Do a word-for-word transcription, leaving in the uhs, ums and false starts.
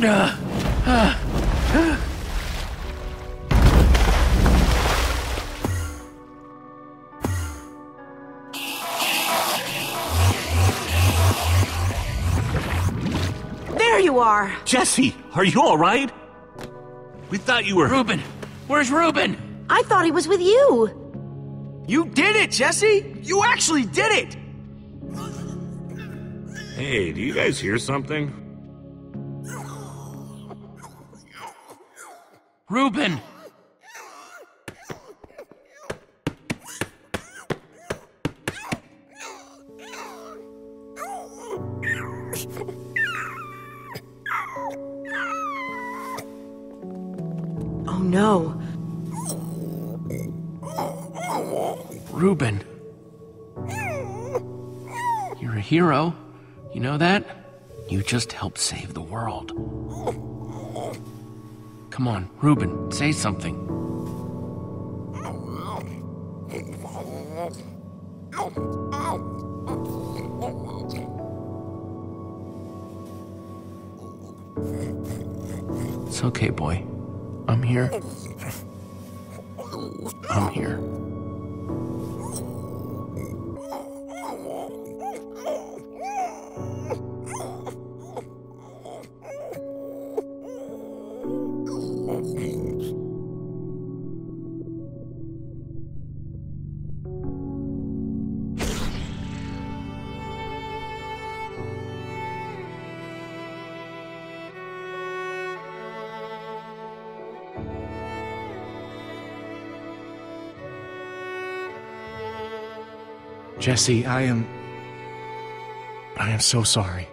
Uh, uh, uh. There you are! Jesse, are you all right? We thought you were... Reuben! Where's Reuben? I thought he was with you! You did it, Jesse! You actually did it! Hey, do you guys hear something? Reuben! Oh no. Reuben. You're a hero. You know that? You just helped save the world. Come on, Reuben, say something. It's okay, boy. I'm here. I'm here. Jesse, I am... I am so sorry.